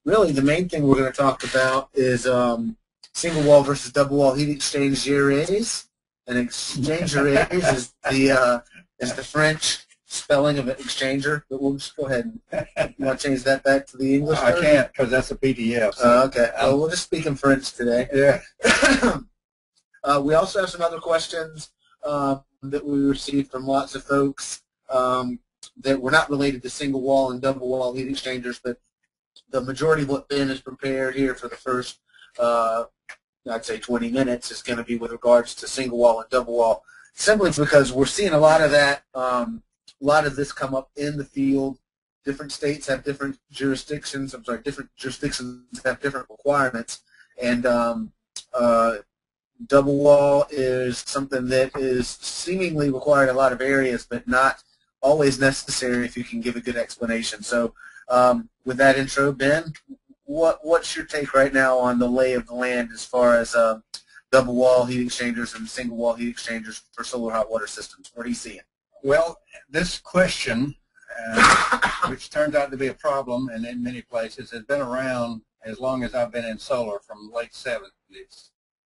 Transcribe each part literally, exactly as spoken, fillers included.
really the main thing we're going to talk about is um, single wall versus double wall heat exchangers. An exchanger is the uh, is the French spelling of an exchanger, but we'll just go ahead and you want to change that back to the English. I version? Can't because that's a P D F. So uh, okay, well, we'll just speak in French today. Yeah. uh, we also have some other questions uh, that we received from lots of folks um, that were not related to single wall and double wall heat exchangers, but the majority of what Ben has prepared here for the first, uh, I'd say twenty minutes is going to be with regards to single wall and double wall, simply because we're seeing a lot of that, um, a lot of this come up in the field. Different states have different jurisdictions, I'm sorry, different jurisdictions have different requirements, and um, uh, double wall is something that is seemingly required in a lot of areas, but not always necessary if you can give a good explanation. So um, with that intro, Ben, what what's your take right now on the lay of the land as far as uh, double wall heat exchangers and single wall heat exchangers for solar hot water systems? What do you see? Well, this question, uh, which turns out to be a problem and in many places, has been around as long as I've been in solar, from the late seventies.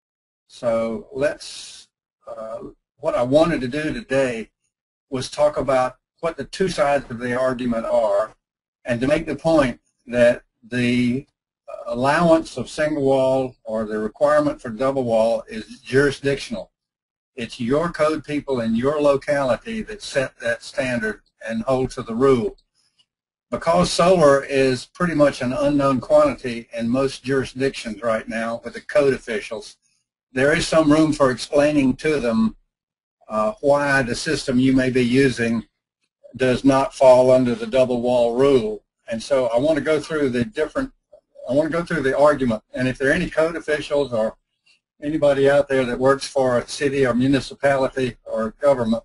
So let's, uh, what I wanted to do today was talk about what the two sides of the argument are, and to make the point that the allowance of single wall or the requirement for double wall is jurisdictional. It's your code people in your locality that set that standard and hold to the rule. Because solar is pretty much an unknown quantity in most jurisdictions right now with the code officials, there is some room for explaining to them uh, why the system you may be using does not fall under the double wall rule. And so I want to go through the different, I want to go through the argument. And if there are any code officials or anybody out there that works for a city or municipality or government,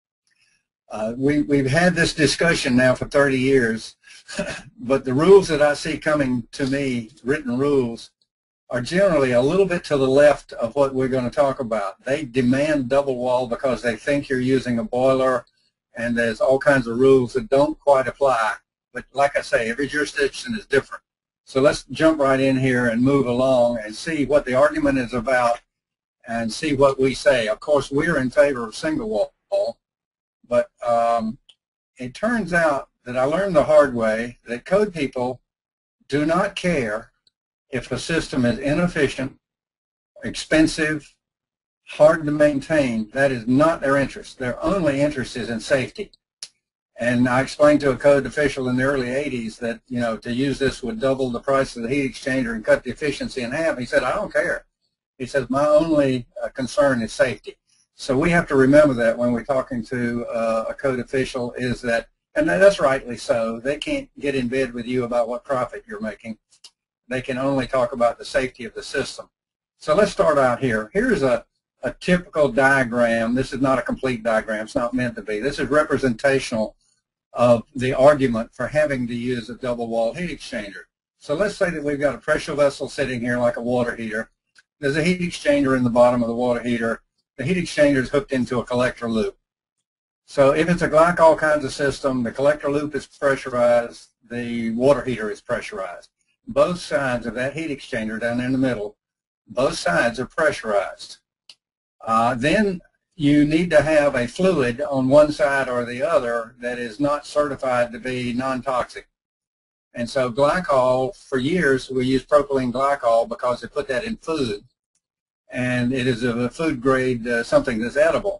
uh, we, we've had this discussion now for thirty years, but the rules that I see coming to me, written rules, are generally a little bit to the left of what we're going to talk about. They demand double wall because they think you're using a boiler, and there's all kinds of rules that don't quite apply. But like I say, every jurisdiction is different. So let's jump right in here and move along and see what the argument is about and see what we say. Of course, we're in favor of single wall, but um, it turns out that I learned the hard way that code people do not care if a system is inefficient, expensive, hard to maintain. That is not their interest. Their only interest is in safety. And I explained to a code official in the early eighties that, you know, to use this would double the price of the heat exchanger and cut the efficiency in half. He said, I don't care. He says, my only uh, concern is safety. So we have to remember that when we're talking to uh, a code official, is that, and that's rightly so, they can't get in bed with you about what profit you're making. They can only talk about the safety of the system. So let's start out here. Here's a, a typical diagram. This is not a complete diagram. It's not meant to be. This is representational of the argument for having to use a double wall heat exchanger. So let's say that we've got a pressure vessel sitting here like a water heater. There's a heat exchanger in the bottom of the water heater. The heat exchanger is hooked into a collector loop. So if it's a glycol kinds of system, the collector loop is pressurized, the water heater is pressurized. Both sides of that heat exchanger down in the middle, both sides are pressurized. Uh, then you need to have a fluid on one side or the other that is not certified to be non-toxic. And so glycol, for years we used propylene glycol because they put that in food, and it is a food grade uh, something that's edible.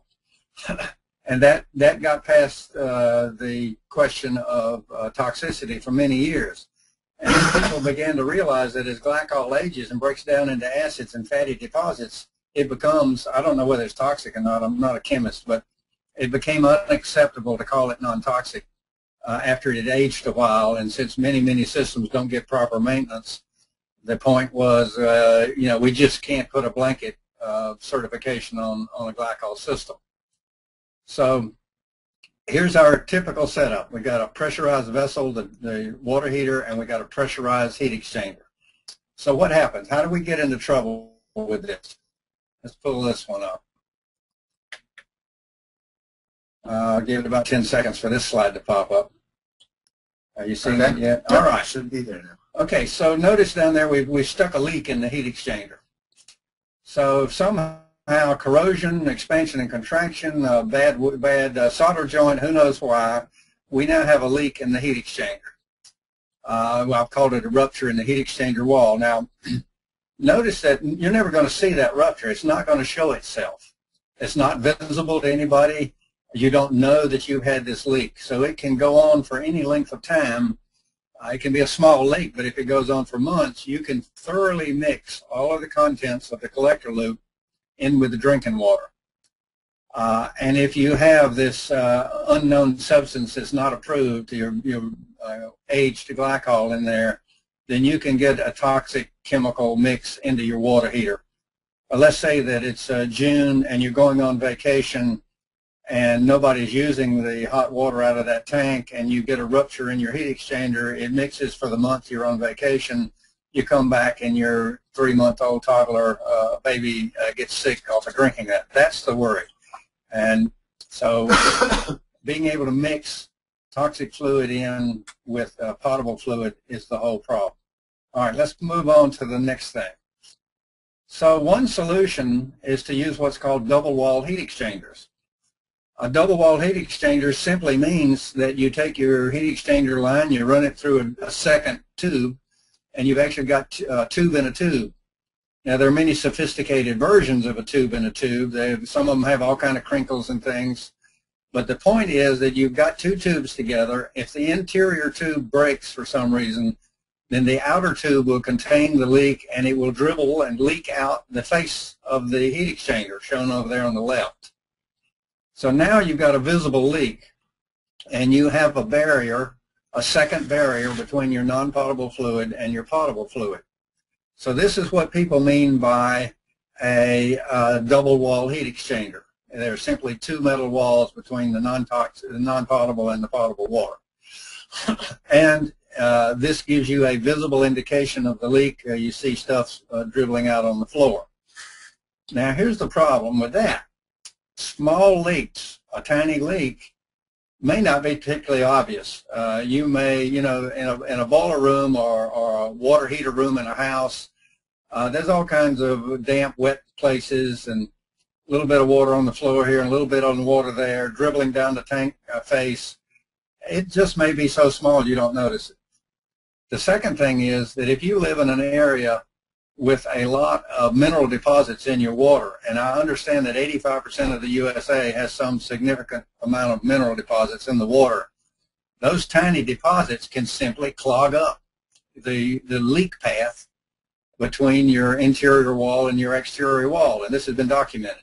And that, that got past uh, the question of uh, toxicity for many years. And people began to realize that as glycol ages and breaks down into acids and fatty deposits, it becomes, I don't know whether it's toxic or not, I'm not a chemist, but it became unacceptable to call it non-toxic uh, after it had aged a while. And since many, many systems don't get proper maintenance, the point was, uh, you know, we just can't put a blanket uh, certification on, on a glycol system. So here's our typical setup. We got a pressurized vessel, the, the water heater, and we got a pressurized heat exchanger. So what happens? How do we get into trouble with this? Let's pull this one up. Uh, I'll give it about ten seconds for this slide to pop up. Are you seeing okay. that yet? All All right. right. Should be there now. Okay, so notice down there we've, we've stuck a leak in the heat exchanger. So somehow corrosion, expansion and contraction, uh, bad, bad uh, solder joint, who knows why, we now have a leak in the heat exchanger. Uh, well, I've called it a rupture in the heat exchanger wall. Now, notice that you're never going to see that rupture. It's not going to show itself. It's not visible to anybody. You don't know that you've had this leak. So it can go on for any length of time. Uh, it can be a small leak, but if it goes on for months, you can thoroughly mix all of the contents of the collector loop in with the drinking water. Uh, and if you have this uh, unknown substance that's not approved, your, your uh, aged glycol in there, then you can get a toxic chemical mix into your water heater. Uh, let's say that it's uh, June and you're going on vacation and nobody's using the hot water out of that tank, and you get a rupture in your heat exchanger. It mixes for the month you're on vacation. You come back and your three-month-old toddler uh, baby uh, gets sick off of drinking that. That's the worry. And so being able to mix toxic fluid in with uh, potable fluid is the whole problem. All right, let's move on to the next thing. So one solution is to use what's called double-wall heat exchangers. A double-wall heat exchanger simply means that you take your heat exchanger line, you run it through a, a second tube, and you've actually got a tube in a tube. Now, there are many sophisticated versions of a tube in a tube. They, some of them have all kind of crinkles and things. But the point is that you've got two tubes together. If the interior tube breaks for some reason, then the outer tube will contain the leak, and it will dribble and leak out the face of the heat exchanger, shown over there on the left. So now you've got a visible leak, and you have a barrier, a second barrier between your non-potable fluid and your potable fluid. So this is what people mean by a uh, double-wall heat exchanger. There are simply two metal walls between the non-toxic, the non-potable and the potable water. And uh, this gives you a visible indication of the leak. Uh, you see stuff uh, dribbling out on the floor. Now, here's the problem with that. Small leaks, a tiny leak, may not be particularly obvious. Uh, you may, you know, in a, in a boiler room or, or a water heater room in a house, uh, there's all kinds of damp, wet places, and a little bit of water on the floor here and a little bit on the water there, dribbling down the tank uh, face. It just may be so small you don't notice it. The second thing is that if you live in an area with a lot of mineral deposits in your water, and I understand that eighty-five percent of the U S A has some significant amount of mineral deposits in the water, those tiny deposits can simply clog up the, the leak path between your interior wall and your exterior wall, and this has been documented.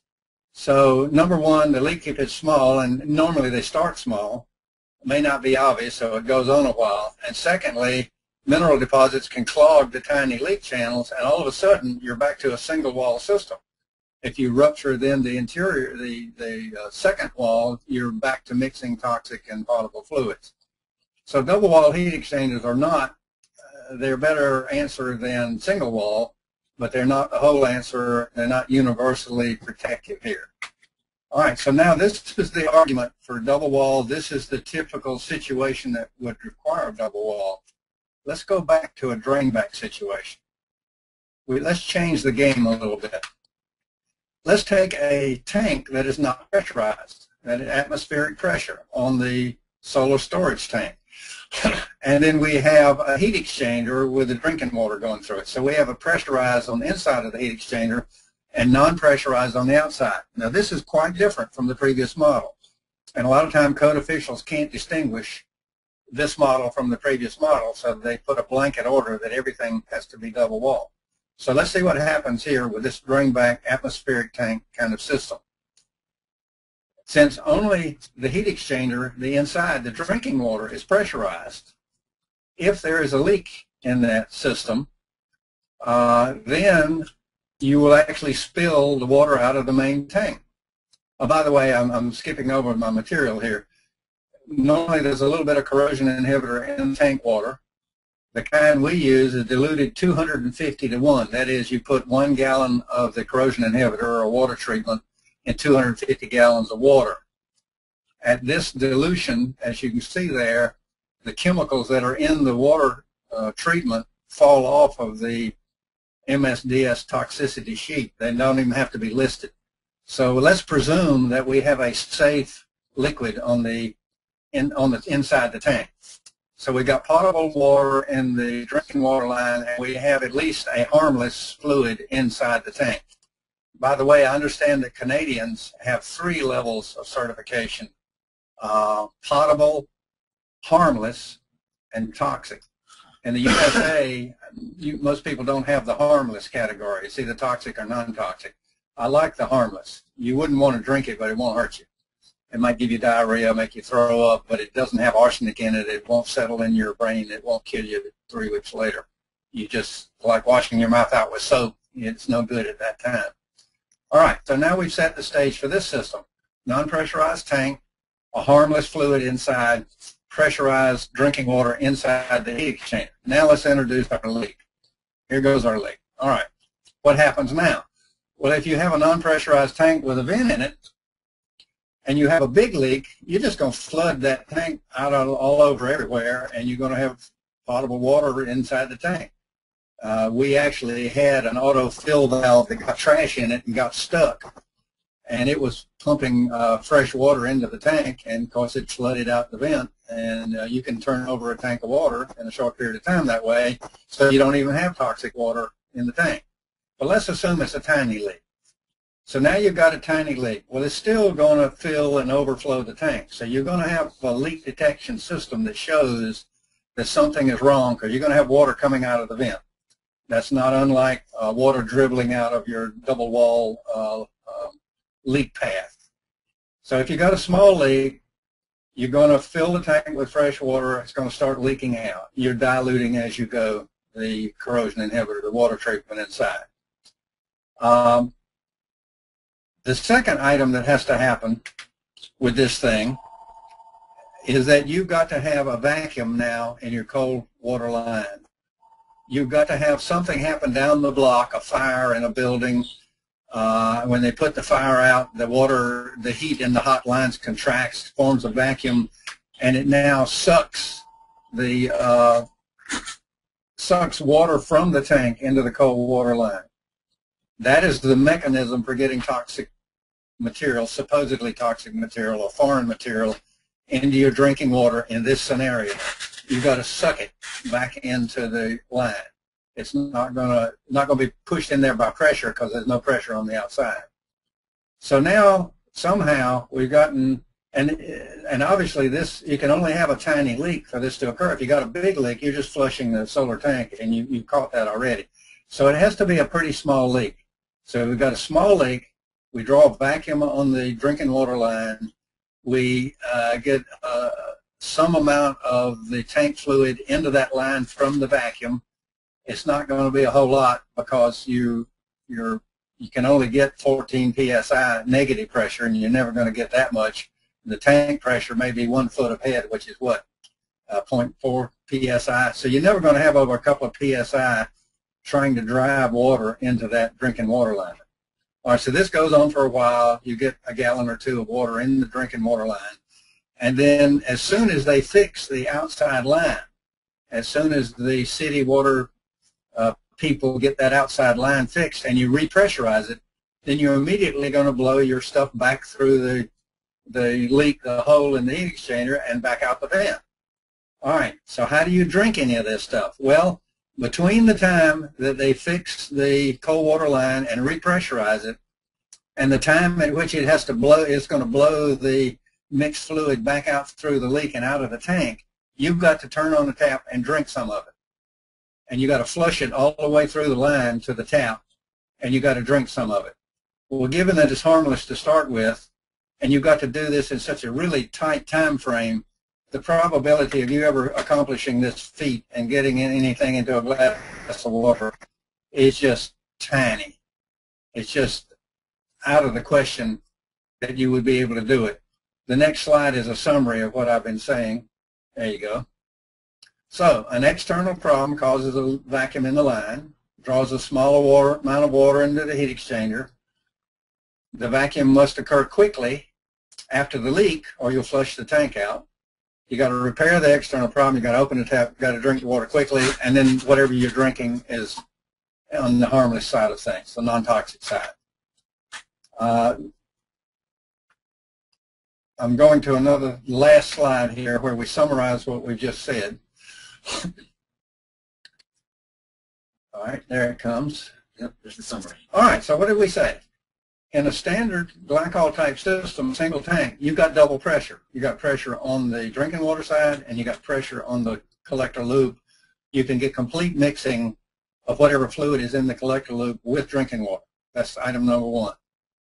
So number one, the leak, if it's small, and normally they start small, may not be obvious, so it goes on a while. And secondly, mineral deposits can clog the tiny leak channels, and all of a sudden you're back to a single wall system. If you rupture then the interior, the, the uh, second wall, you're back to mixing toxic and potable fluids. So double wall heat exchangers are not, uh, they're a better answer than single wall, but they're not the whole answer. They're not universally protective here. All right, so now this is the argument for double wall. This is the typical situation that would require a double wall. Let's go back to a drain back situation. We, let's change the game a little bit. Let's take a tank that is not pressurized, at atmospheric pressure on the solar storage tank. And then we have a heat exchanger with the drinking water going through it. So we have a pressurized on the inside of the heat exchanger and non-pressurized on the outside. Now this is quite different from the previous model. And a lot of time code officials can't distinguish this model from the previous model, so they put a blanket order that everything has to be double wall. So let's see what happens here with this drain back atmospheric tank kind of system. Since only the heat exchanger, the inside, the drinking water is pressurized, if there is a leak in that system, uh, then you will actually spill the water out of the main tank. Oh, by the way, I'm, I'm skipping over my material here. Normally there's a little bit of corrosion inhibitor in tank water. The kind we use is diluted two hundred fifty to one. That is, you put one gallon of the corrosion inhibitor or water treatment in two hundred fifty gallons of water. At this dilution, as you can see there, the chemicals that are in the water uh, treatment fall off of the M S D S toxicity sheet. They don't even have to be listed. So let's presume that we have a safe liquid on the in, on the inside the tank. So we got potable water in the drinking water line, and we have at least a harmless fluid inside the tank. By the way, I understand that Canadians have three levels of certification: uh, potable, harmless, and toxic. In the U S A, you, most people don't have the harmless category. It's either toxic or non-toxic. I like the harmless. You wouldn't want to drink it, but it won't hurt you. It might give you diarrhea, make you throw up, but it doesn't have arsenic in it. It won't settle in your brain. It won't kill you three weeks later. You just, like washing your mouth out with soap, it's no good at that time. All right, so now we've set the stage for this system. Non-pressurized tank, a harmless fluid inside, pressurized drinking water inside the heat exchanger. Now let's introduce our leak. Here goes our leak. All right, what happens now? Well, if you have a non-pressurized tank with a vent in it, and you have a big leak, you're just going to flood that tank out all over everywhere, and you're going to have potable water inside the tank. Uh, we actually had an auto fill valve that got trash in it and got stuck, and it was pumping uh, fresh water into the tank, and of course it flooded out the vent, and uh, you can turn over a tank of water in a short period of time that way, so you don't even have toxic water in the tank. But let's assume it's a tiny leak. So now you've got a tiny leak. Well, it's still going to fill and overflow the tank. So you're going to have a leak detection system that shows that something is wrong, because you're going to have water coming out of the vent. That's not unlike uh, water dribbling out of your double wall uh, uh, leak path. So if you've got a small leak, you're going to fill the tank with fresh water. It's going to start leaking out. You're diluting as you go the corrosion inhibitor, the water treatment inside. Um, The second item that has to happen with this thing is that you've got to have a vacuum now in your cold water line. You've got to have something happen down the block, a fire in a building. Uh, when they put the fire out, the water, the heat in the hot lines contracts, forms a vacuum, and it now sucks the uh, sucks water from the tank into the cold water line. That is the mechanism for getting toxic material, supposedly toxic material or foreign material, into your drinking water in this scenario. You've got to suck it back into the line. It's not going to not going to be pushed in there by pressure, because there's no pressure on the outside. So now somehow we've gotten, and and obviously this, you can only have a tiny leak for this to occur. If you got a big leak, you're just flushing the solar tank, and you you caught that already. So it has to be a pretty small leak. So we've got a small leak. We draw a vacuum on the drinking water line. We uh, get uh, some amount of the tank fluid into that line from the vacuum. It's not going to be a whole lot, because you you're you can only get fourteen P S I negative pressure, and you're never going to get that much. The tank pressure may be one foot ahead, which is what, uh, zero point four P S I. So you're never going to have over a couple of P S I trying to drive water into that drinking water line. All right, so this goes on for a while. You get a gallon or two of water in the drinking water line. And then as soon as they fix the outside line, as soon as the city water uh, people get that outside line fixed and you repressurize it, then you're immediately going to blow your stuff back through the, the leak, the hole in the heat exchanger, and back out the vent. All right, so how do you drink any of this stuff? Well, between the time that they fix the cold water line and repressurize it and the time at which it has to blow, it's going to blow the mixed fluid back out through the leak and out of the tank, you've got to turn on the tap and drink some of it. And you've got to flush it all the way through the line to the tap, and you've got to drink some of it. Well, given that it's harmless to start with, and you've got to do this in such a really tight time frame, the probability of you ever accomplishing this feat and getting anything into a glass of water is just tiny. It's just out of the question that you would be able to do it. The next slide is a summary of what I've been saying. There you go. So an external problem causes a vacuum in the line, draws a smaller water, amount of water into the heat exchanger. The vacuum must occur quickly after the leak, or you'll flush the tank out. You got to repair the external problem. You got to open the tap. You got to drink the water quickly, and then whatever you're drinking is on the harmless side of things, the non-toxic side. Uh, I'm going to another last slide here where we summarize what we've just said. All right, there it comes. Yep, there's the summary. All right, so what did we say? In a standard glycol type system, single tank, you've got double pressure. You got pressure on the drinking water side and you got pressure on the collector loop. You can get complete mixing of whatever fluid is in the collector loop with drinking water. That's item number one.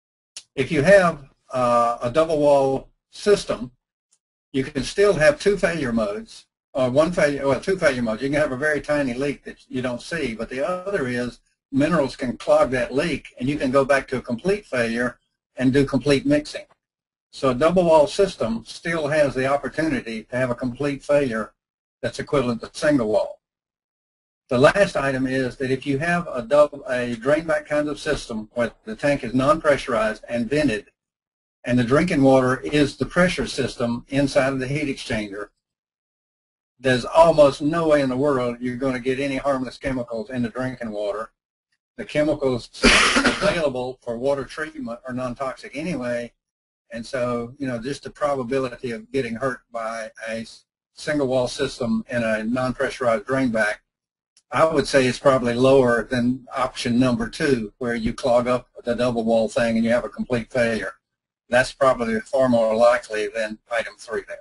If you have uh, a double wall system, you can still have two failure modes, or one failure, well, two failure modes. You can have a very tiny leak that you don't see, but the other is minerals can clog that leak, and you can go back to a complete failure and do complete mixing. So a double wall system still has the opportunity to have a complete failure that's equivalent to single wall. The last item is that if you have a, double, a drain back kind of system where the tank is non-pressurized and vented, and the drinking water is the pressure system inside of the heat exchanger, there's almost no way in the world you're going to get any harmless chemicals in the drinking water. The chemicals available for water treatment are non-toxic anyway, and so, you know, just the probability of getting hurt by a single wall system in a non-pressurized drain back, I would say it's probably lower than option number two, where you clog up the double wall thing and you have a complete failure. That's probably far more likely than item three there.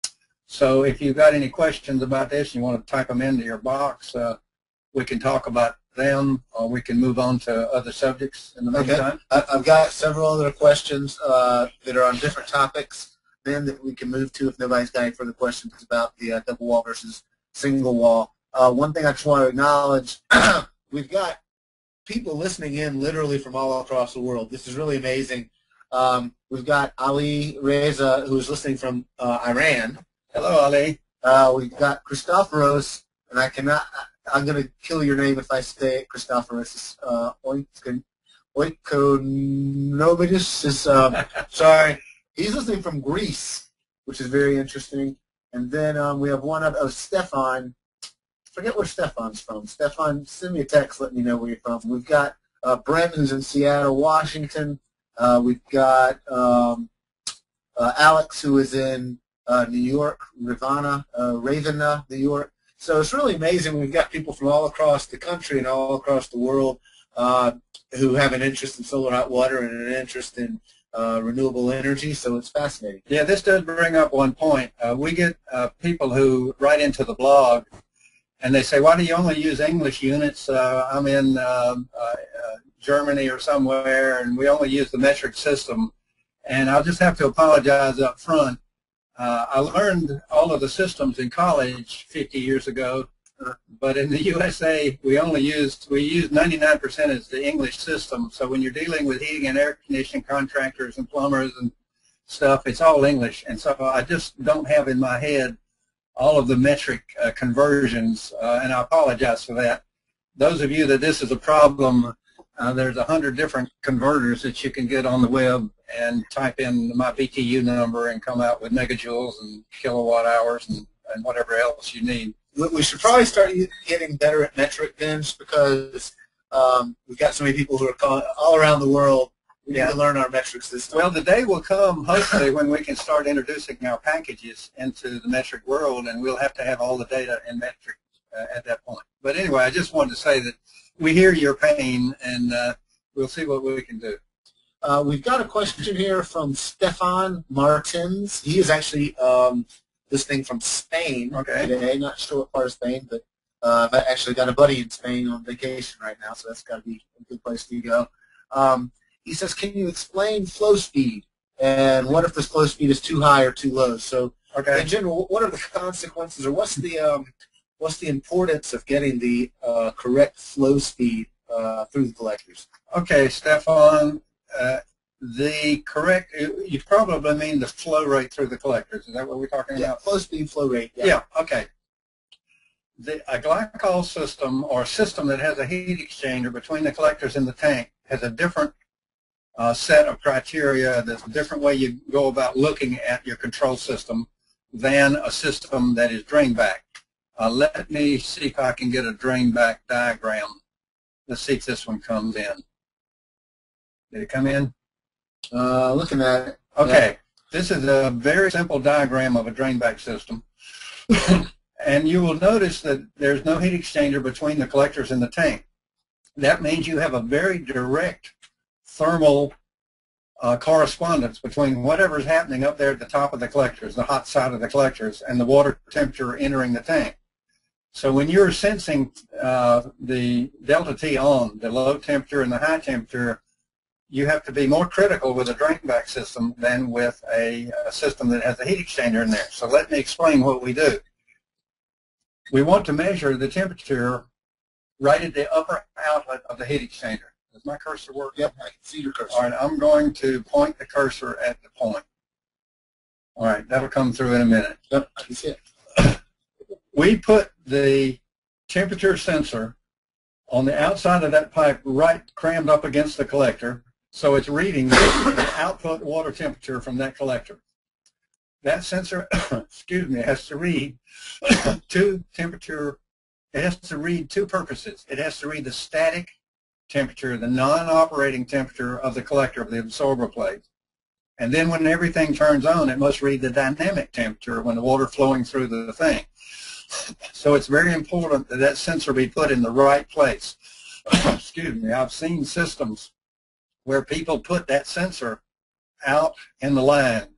So if you've got any questions about this, you want to type them into your box, uh, we can talk about them, or we can move on to other subjects in the meantime. Okay. I've got several other questions uh, that are on different topics then that we can move to if nobody's got any further questions about the uh, double wall versus single wall. Uh, one thing I just want to acknowledge, we've got people listening in literally from all across the world. This is really amazing. Um, we've got Ali Reza, who's listening from uh, Iran. Hello, Ali. Uh, we've got Christoforos, and I cannot, I'm going to kill your name if I say it, Christoforos. Uh, Oikonomidis is, um, sorry. He's listening from Greece, which is very interesting. And then um, we have one of, of Stefan. Forget where Stefan's from. Stefan, send me a text, let me know where you're from. We've got uh, Brent, who's in Seattle, Washington. Uh, we've got um, uh, Alex, who is in uh, New York, Ravana, uh, Ravenna, New York. So it's really amazing. We've got people from all across the country and all across the world uh, who have an interest in solar hot water and an interest in uh, renewable energy. So it's fascinating. Yeah, this does bring up one point. Uh, we get uh, people who write into the blog and they say, why do you only use English units? Uh, I'm in um, uh, uh, Germany or somewhere, and we only use the metric system. And I'll just have to apologize up front. Uh, I learned all of the systems in college fifty years ago, but in the U S A, we only used, we used ninety-nine percent as the English system. So when you're dealing with heating and air conditioning contractors and plumbers and stuff, it's all English. And so I just don't have in my head all of the metric uh, conversions, uh, and I apologize for that. Those of you that this is a problem, uh, there's a hundred different converters that you can get on the web and type in my B T U number and come out with megajoules and kilowatt hours and, and whatever else you need. We should probably start getting better at metric bins because um, we've got so many people who are calling all around the world. We Yeah. need to learn our metrics this time. Well, the day will come, hopefully, when we can start introducing our packages into the metric world, and we'll have to have all the data in metric uh, at that point. But anyway, I just wanted to say that we hear your pain, and uh, we'll see what we can do. Uh, we've got a question here from Stefan Martins. He is actually um, listening from Spain Okay. today. Not sure what part of Spain, but uh, I've actually got a buddy in Spain on vacation right now, so that's got to be a good place to go. Um, He says, can you explain flow speed, and what if this flow speed is too high or too low? So, Okay. in general, what are the consequences, or what's the um, what's the importance of getting the uh, correct flow speed uh, through the collectors? Okay, Stefan, uh, the correct, you probably mean the flow rate through the collectors. Is that what we're talking Yeah, about? flow speed, flow rate. Yeah. Yeah, okay. The, a glycol system, or a system that has a heat exchanger between the collectors and the tank, has a different uh, set of criteria. There's a different way you go about looking at your control system than a system that is drain back. Uh, let me see if I can get a drain back diagram. Let's see if this one comes in. Did it come in? Uh, looking at it. Okay. Yeah. This is a very simple diagram of a drain back system. And you will notice that there's no heat exchanger between the collectors and the tank. That means you have a very direct thermal uh, correspondence between whatever's happening up there at the top of the collectors, the hot side of the collectors, and the water temperature entering the tank. So when you're sensing uh, the delta T on, the low temperature and the high temperature, you have to be more critical with a drain back system than with a, a system that has a heat exchanger in there. So let me explain what we do. We want to measure the temperature right at the upper outlet of the heat exchanger. Does my cursor work? Yep, I can see your cursor. All right, I'm going to point the cursor at the point. All right, that'll come through in a minute. Yep, I can see it. We put the temperature sensor on the outside of that pipe right crammed up against the collector, so it's reading the output water temperature from that collector. That sensor, excuse me, has to read two temperature, it has to read two purposes. It has to read the static temperature, the non-operating temperature of the collector of the absorber plate. And then when everything turns on, it must read the dynamic temperature when the water flowing through the thing. So it's very important that that sensor be put in the right place. Excuse me, I've seen systems where people put that sensor out in the line.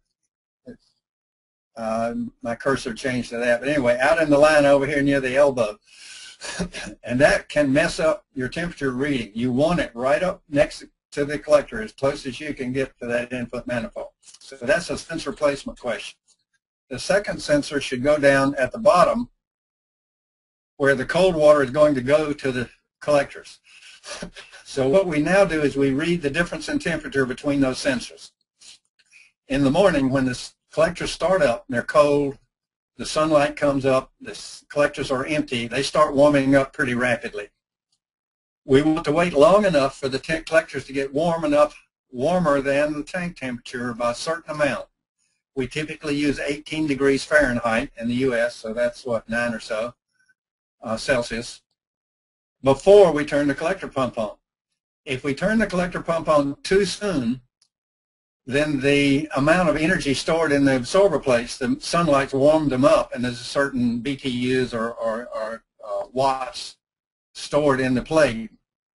Uh, my cursor changed to that, but anyway, out in the line over here near the elbow. And that can mess up your temperature reading. You want it right up next to the collector, as close as you can get to that input manifold. So that's a sensor placement question. The second sensor should go down at the bottom where the cold water is going to go to the collectors. So what we now do is we read the difference in temperature between those sensors. In the morning when the collectors start up, they're cold, the sunlight comes up, the collectors are empty, they start warming up pretty rapidly. We want to wait long enough for the tank collectors to get warm enough, warmer than the tank temperature by a certain amount. We typically use eighteen degrees Fahrenheit in the U S, so that's what, nine or so uh, Celsius, before we turn the collector pump on. If we turn the collector pump on too soon, then the amount of energy stored in the absorber plates, the sunlight's warmed them up, and there's a certain B T Us or, or, or uh, watts stored in the plate.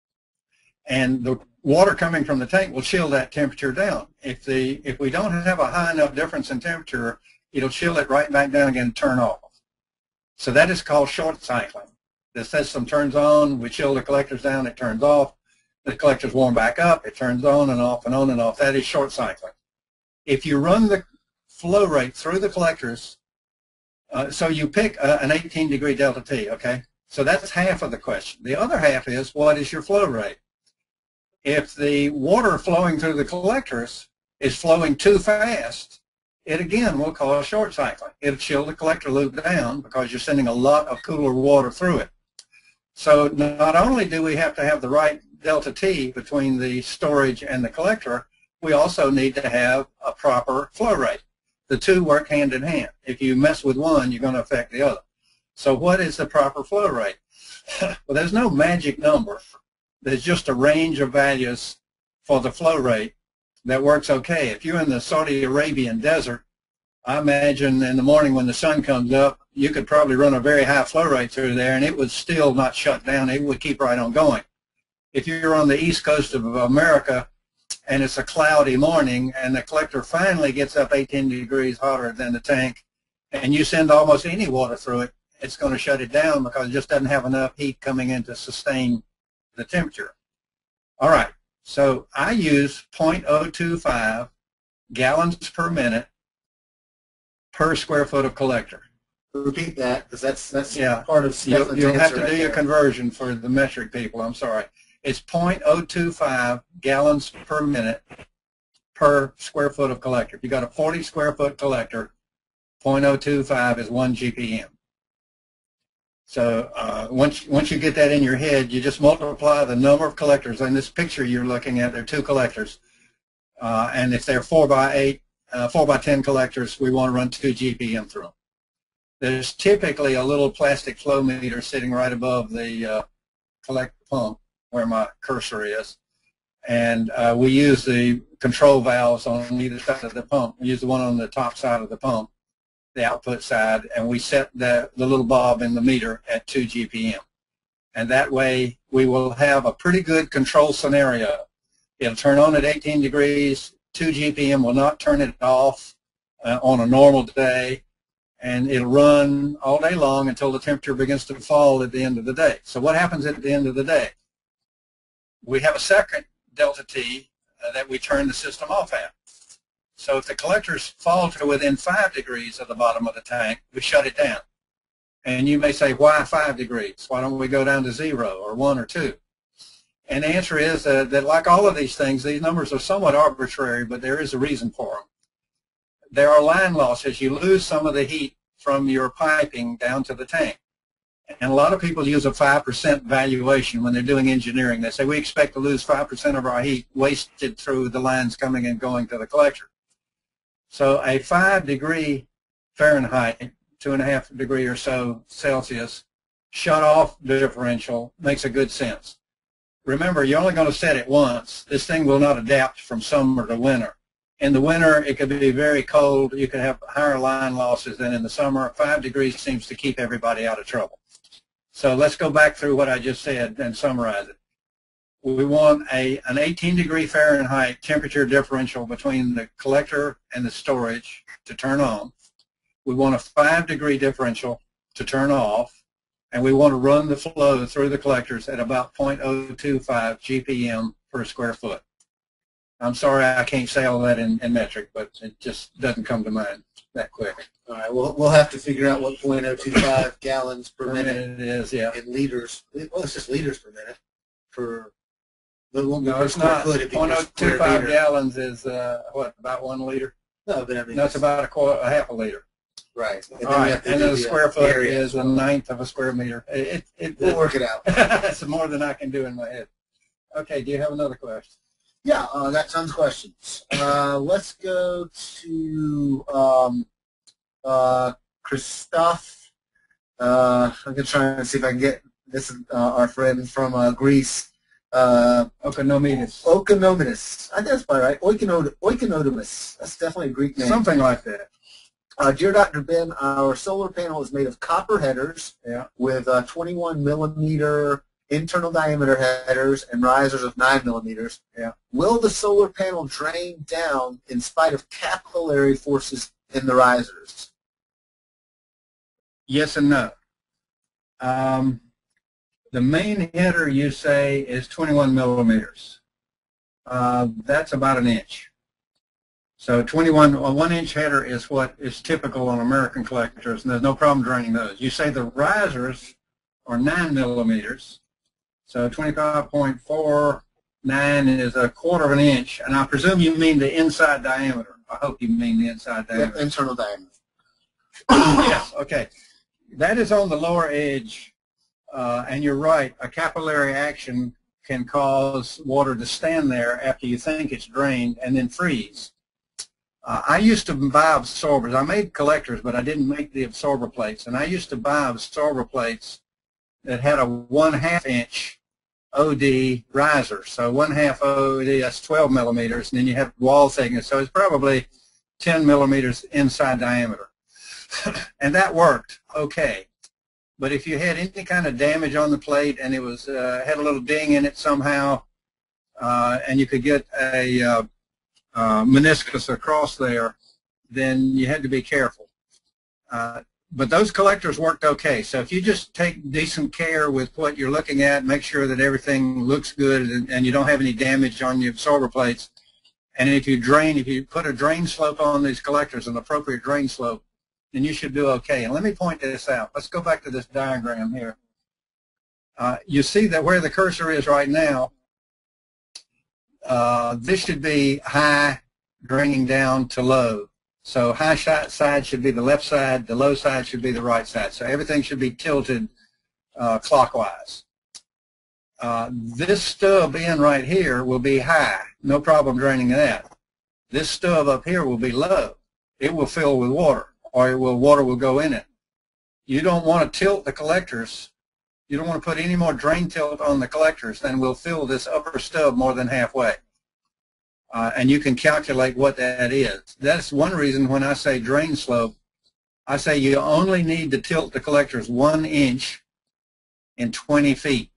And the water coming from the tank will chill that temperature down. If the if we don't have a high enough difference in temperature, it'll chill it right back down again and turn off. So that is called short cycling. The system turns on, we chill the collectors down, it turns off. The collectors warm back up, it turns on and off and on and off. That is short cycling. If you run the flow rate through the collectors, uh, so you pick a, an eighteen degree delta T, okay? So that's half of the question. The other half is, what is your flow rate? If the water flowing through the collectors is flowing too fast, it again will cause short cycling. It'll chill the collector loop down because you're sending a lot of cooler water through it. So not only do we have to have the right delta T between the storage and the collector, we also need to have a proper flow rate. The two work hand in hand. If you mess with one, you're going to affect the other. So what is the proper flow rate? Well, there's no magic number. There's just a range of values for the flow rate that works okay. If you're in the Saudi Arabian desert, I imagine in the morning when the sun comes up, you could probably run a very high flow rate through there and it would still not shut down. It would keep right on going. If you're on the east coast of America and it's a cloudy morning and the collector finally gets up eighteen degrees hotter than the tank and you send almost any water through it, it's going to shut it down because it just doesn't have enough heat coming in to sustain the temperature. All right, so I use zero point zero two five gallons per minute per square foot of collector. Repeat that, because that's that's yeah. part of You'll, you'll have to right do your there. conversion for the metric people. I'm sorry. It's zero point zero two five gallons per minute per square foot of collector. If you got a forty square foot collector, zero point zero two five is one G P M. So uh, once once you get that in your head, you just multiply the number of collectors. In this picture you're looking at, there are two collectors, uh, and if they're four by eight uh, four by ten collectors, we want to run two G P M through them. There's typically a little plastic flow meter sitting right above the uh, collector pump where my cursor is. And uh, we use the control valves on either side of the pump. We use the one on the top side of the pump, the output side, and we set the, the little bob in the meter at two G P M. And that way we will have a pretty good control scenario. It'll turn on at eighteen degrees, two G P M will not turn it off uh, on a normal day, and it'll run all day long until the temperature begins to fall at the end of the day. So what happens at the end of the day? We have a second delta T uh, that we turn the system off at. So if the collectors fall to within five degrees of the bottom of the tank, we shut it down. And you may say, why five degrees? Why don't we go down to zero or one or two? And the answer is uh, that like all of these things, these numbers are somewhat arbitrary, but there is a reason for them. There are line losses. You lose some of the heat from your piping down to the tank. And a lot of people use a five percent valuation when they're doing engineering. They say, we expect to lose five percent of our heat wasted through the lines coming and going to the collector. So a five degree Fahrenheit, two and a half degree or so Celsius, shut off differential makes a good sense. Remember, you're only going to set it once. This thing will not adapt from summer to winter. In the winter, it could be very cold. You could have higher line losses than in the summer. Five degrees seems to keep everybody out of trouble. So let's go back through what I just said and summarize it. We want a, an eighteen degree Fahrenheit temperature differential between the collector and the storage to turn on. We want a five degree differential to turn off. And we want to run the flow through the collectors at about zero point zero two five G P M per square foot. I'm sorry I can't say all that in, in metric, but it just doesn't come to mind that quick. All right, we'll, we'll have to figure out what zero point zero two five gallons per, Per minute, minute it is, yeah. in liters. Well, it's just liters per minute. For the one No, per it's square not. foot, it'd be zero point per zero two square five meter. gallons is, uh, what, about one liter? No, but I mean, That's it's- about a quarter, a half a liter. right. And All then we right, have to and do then a the, square uh, foot area. is a ninth of a square meter. It, it, it, We'll work it out. That's more than I can do in my head. Okay, do you have another question? Yeah, uh, I got tons of questions. Uh, let's go to um, uh, Christoph. Uh, I'm going to try and see if I can get this. Is uh, our friend from uh, Greece. Uh, Oikonomidis. Oikonomidis. I think that's probably right. Oikonod Oikonodamus. That's definitely a Greek name. Something like that. Uh, dear Doctor Ben, our solar panel is made of copper headers Yeah. with uh, twenty-one millimeter internal diameter headers and risers of nine millimeters. Yeah. Will the solar panel drain down in spite of capillary forces in the risers? Yes and no. Um, the main header you say is twenty-one millimeters. Uh, that's about an inch. So twenty-one, a one inch header is what is typical on American collectors, and there's no problem draining those. You say the risers are nine millimeters, so twenty-five point four nine is a quarter of an inch, and I presume you mean the inside diameter. I hope you mean the inside diameter. Yep, internal diameter. Yes, okay. That is on the lower edge, uh, and you're right, a capillary action can cause water to stand there after you think it's drained and then freeze. Uh, I used to buy absorbers. I made collectors, but I didn't make the absorber plates, and I used to buy absorber plates that had a one-half inch O D riser. So one-half O D, that's twelve millimeters, and then you have wall thickness, so it's probably ten millimeters inside diameter. And that worked okay. But if you had any kind of damage on the plate and it was uh, had a little ding in it somehow, uh, and you could get a uh, uh, meniscus across there, then you had to be careful. Uh, but those collectors worked okay. So if you just take decent care with what you're looking at, make sure that everything looks good and, and you don't have any damage on your absorber plates, and if you drain, if you put a drain slope on these collectors, an appropriate drain slope, then you should do okay. And let me point this out. Let's go back to this diagram here. Uh, you see that where the cursor is right now, uh, this should be high draining down to low. So high side should be the left side, the low side should be the right side. So everything should be tilted uh, clockwise. Uh, this stub end right here will be high, no problem draining that. this stub up here will be low. It will fill with water, or it will, water will go in it. You don't want to tilt the collectors. You don't want to put any more drain tilt on the collectors than will fill this upper stub more than halfway. Uh, and you can calculate what that is. That's one reason when I say drain slope, I say you only need to tilt the collectors one inch in twenty feet.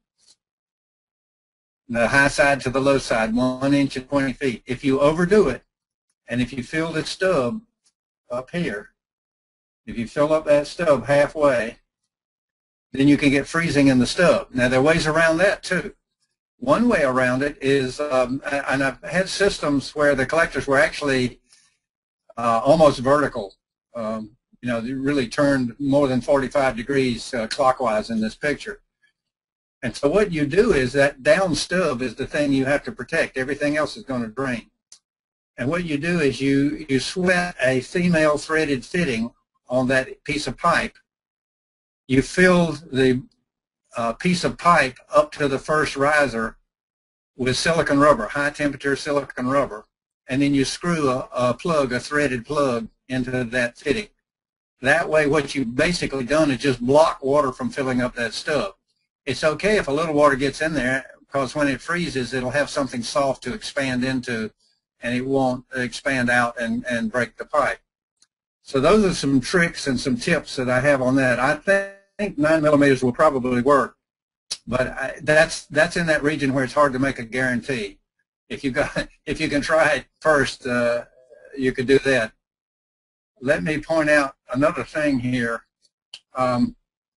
The high side to the low side, one inch and twenty feet. If you overdo it, and if you fill the stub up here, if you fill up that stub halfway, then you can get freezing in the stub. Now, there are ways around that, too. One way around it is, um, and I've had systems where the collectors were actually uh, almost vertical. Um, you know, they really turned more than forty-five degrees uh, clockwise in this picture. And so what you do is that down stub is the thing you have to protect. Everything else is going to drain. And what you do is you, you sweat a female threaded fitting on that piece of pipe. You fill the uh, piece of pipe up to the first riser with silicone rubber, high temperature silicone rubber, and then you screw a, a plug, a threaded plug, into that fitting. That way what you've basically done is just block water from filling up that stub. It's okay if a little water gets in there, because when it freezes it'll have something soft to expand into, and it won't expand out and, and break the pipe. So those are some tricks and some tips that I have on that. I think nine millimeters will probably work, but I, that's that's in that region where it's hard to make a guarantee. If you got if you can try it first, uh, you could do that. Let me point out another thing here. Um,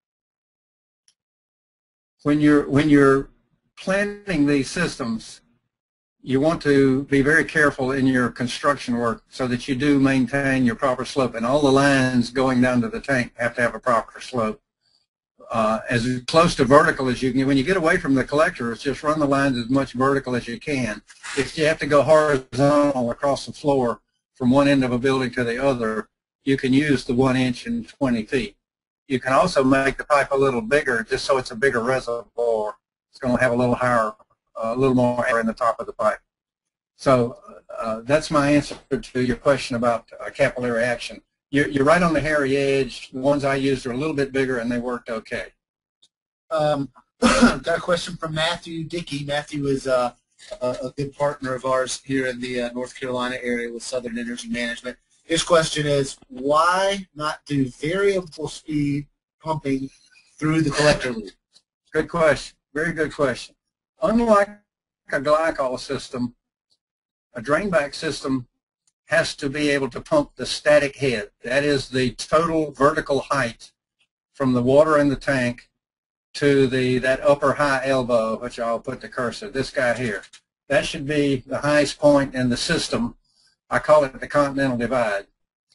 when you're when you're planning these systems, you want to be very careful in your construction work so that you do maintain your proper slope, and all the lines going down to the tank have to have a proper slope. Uh, as close to vertical as you can. When you get away from the collectors, just run the lines as much vertical as you can. If you have to go horizontal across the floor from one end of a building to the other, you can use the one inch and twenty feet. You can also make the pipe a little bigger, just so it's a bigger reservoir. It's going to have a little higher, uh, a little more air in the top of the pipe. So uh, that's my answer to your question about uh, capillary action. You're, you're right on the hairy edge. The ones I used are a little bit bigger, and they worked okay. Um, got a question from Matthew Dickey. Matthew is uh, a, a good partner of ours here in the uh, North Carolina area with Southern Energy Management. His question is, why not do variable speed pumping through the collector loop? Good question. Very good question. Unlike a glycol system, a drainback system has to be able to pump the static head. That is the total vertical height from the water in the tank to the that upper high elbow, which I'll put the cursor, this guy here. That should be the highest point in the system. I call it the continental divide.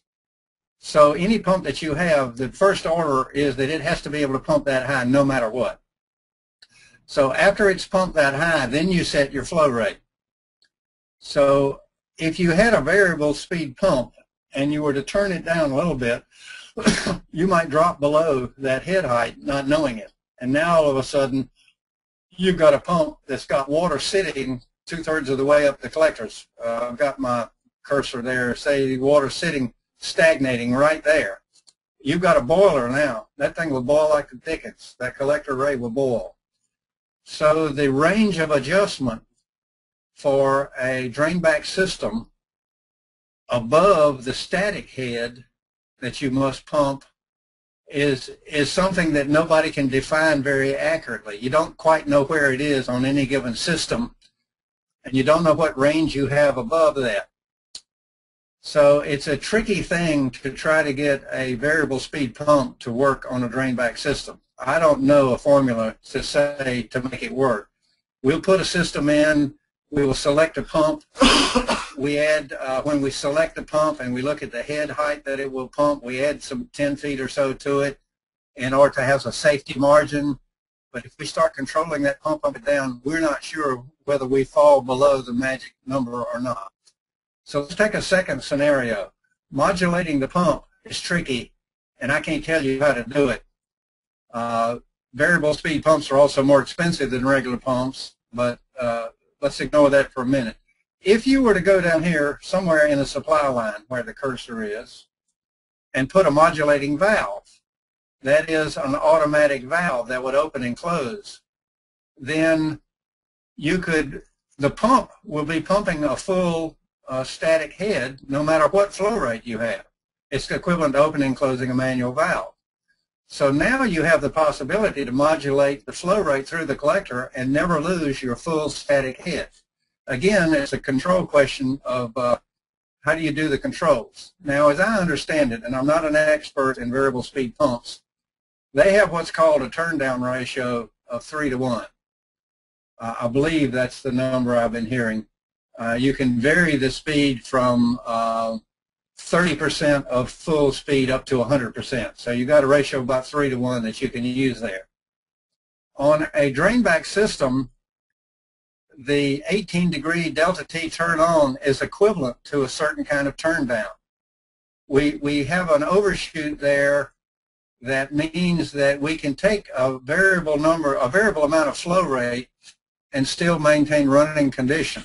So any pump that you have, the first order is that it has to be able to pump that high no matter what. So after it's pumped that high, then you set your flow rate. So if you had a variable speed pump and you were to turn it down a little bit, you might drop below that head height not knowing it. And now all of a sudden you've got a pump that's got water sitting two-thirds of the way up the collectors. Uh, I've got my cursor there, say water sitting, stagnating right there. You've got a boiler now. That thing will boil like the dickens. That collector array will boil. So the range of adjustment for a drainback system above the static head that you must pump is is something that nobody can define very accurately. You don't quite know where it is on any given system, and you don't know what range you have above that. So it's a tricky thing to try to get a variable speed pump to work on a drainback system. I don't know a formula to say to make it work. We'll put a system in, we will select a pump, we add, uh, when we select the pump and we look at the head height that it will pump, we add some ten feet or so to it in order to have a safety margin. But if we start controlling that pump up and down, we're not sure whether we fall below the magic number or not. So let's take a second scenario. Modulating the pump is tricky, and I can't tell you how to do it. Uh, variable speed pumps are also more expensive than regular pumps, but uh, let's ignore that for a minute. if you were to go down here somewhere in the supply line where the cursor is and put a modulating valve, that is an automatic valve that would open and close, then you could, the pump will be pumping a full uh, static head no matter what flow rate you have. It's equivalent to opening and closing a manual valve. So now you have the possibility to modulate the flow rate through the collector and never lose your full static head. Again, it's a control question of uh, how do you do the controls. Now, as I understand it, and I'm not an expert in variable speed pumps, they have what's called a turn down ratio of three to one. Uh, I believe that's the number I've been hearing. Uh, you can vary the speed from uh, thirty percent of full speed up to one hundred percent. So you got a ratio of about three to one that you can use there. On a drain back system, the eighteen degree delta T turn on is equivalent to a certain kind of turn down. We, we have an overshoot there that means that we can take a variable number, a variable amount of flow rate and still maintain running condition.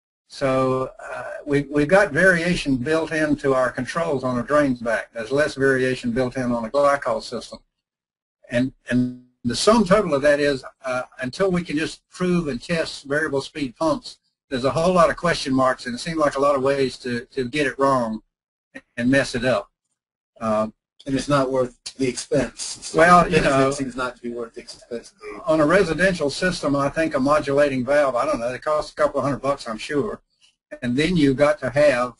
So uh, we, we've got variation built into our controls on a drains back. There's less variation built in on a glycol system. And, and the sum total of that is uh, until we can just prove and test variable speed pumps, there's a whole lot of question marks, and it seems like a lot of ways to, to get it wrong and mess it up. Uh, and it's not worth the expense. Well, you know, it seems not to be worth the expense. On a residential system, I think a modulating valve, I don't know, it costs a couple of hundred bucks, I'm sure. And then you've got to have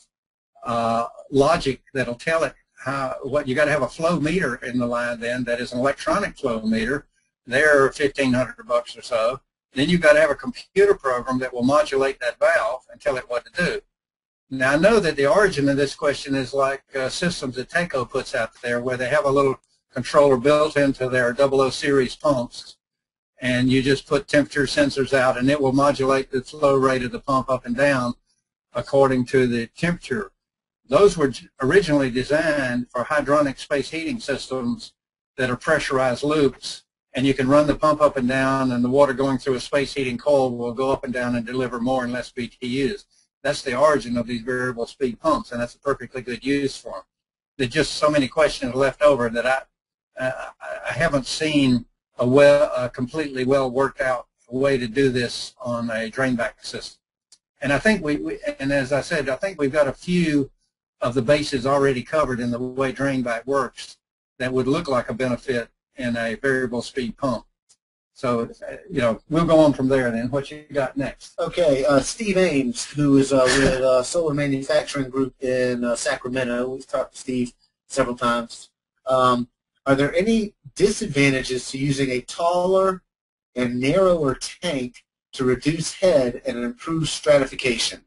uh, logic that'll tell it how, what, you got to have a flow meter in the line then that is an electronic flow meter. They're fifteen hundred bucks or so. Then you've got to have a computer program that will modulate that valve and tell it what to do. Now, I know that the origin of this question is like uh, systems that TECO puts out there, where they have a little controller built into their double O series pumps, and you just put temperature sensors out, and it will modulate the flow rate of the pump up and down according to the temperature. Those were originally designed for hydronic space heating systems that are pressurized loops, and you can run the pump up and down, and the water going through a space heating coil will go up and down and deliver more and less B T Us. That's the origin of these variable speed pumps, and that's a perfectly good use for them. There's just so many questions left over that I, uh, I haven't seen a, well, a completely well worked out way to do this on a drain back system. And I think we, we, and as I said, I think we've got a few of the bases already covered in the way drain back works that would look like a benefit in a variable speed pump. So, you know, we'll go on from there then. What you got next? Okay, uh, Steve Ames, who is uh, with uh, Solar Manufacturing Group in uh, Sacramento. We've talked to Steve several times. Um, are there any disadvantages to using a taller and narrower tank to reduce head and improve stratification?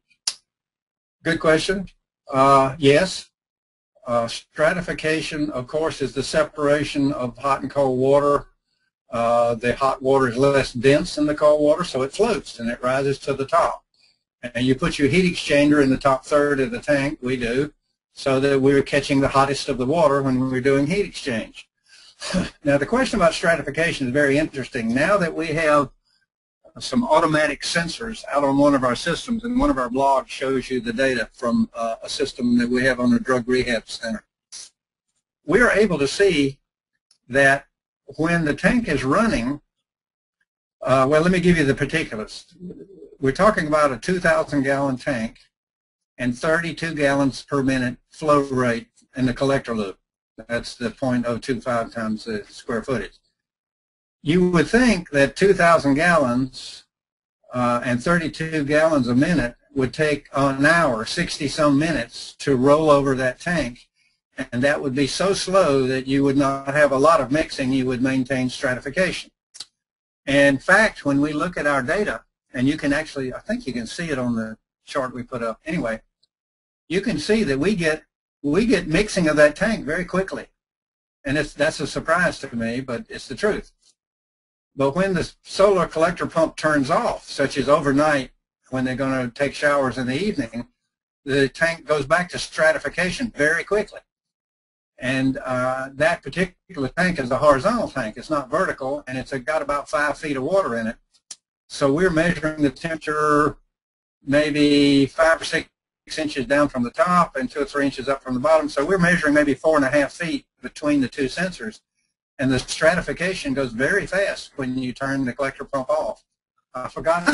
Good question. Uh, yes. Uh, stratification, of course, is the separation of hot and cold water. Uh, the hot water is less dense than the cold water, so it floats and it rises to the top. And you put your heat exchanger in the top third of the tank, we do, so that we're catching the hottest of the water when we're doing heat exchange. Now, the question about stratification is very interesting. Now that we have some automatic sensors out on one of our systems, and one of our blogs shows you the data from uh, a system that we have on the drug rehab center, we are able to see that when the tank is running, uh, well, let me give you the particulars. We're talking about a two thousand gallon tank and thirty-two gallons per minute flow rate in the collector loop. That's the zero point zero two five times the square footage. You would think that two thousand gallons uh, and thirty-two gallons a minute would take an hour, sixty some minutes to roll over that tank, and that would be so slow that you would not have a lot of mixing, you would maintain stratification. In fact, when we look at our data, and you can actually, I think you can see it on the chart we put up anyway, you can see that we get, we get mixing of that tank very quickly. And it's, that's a surprise to me, but it's the truth. But when the solar collector pump turns off, such as overnight when they're going to take showers in the evening, the tank goes back to stratification very quickly. And uh, that particular tank is a horizontal tank. It's not vertical, and it's got about five feet of water in it. So we're measuring the temperature maybe five or six inches down from the top and two or three inches up from the bottom. So we're measuring maybe four and a half feet between the two sensors. And the stratification goes very fast when you turn the collector pump off. I forgot,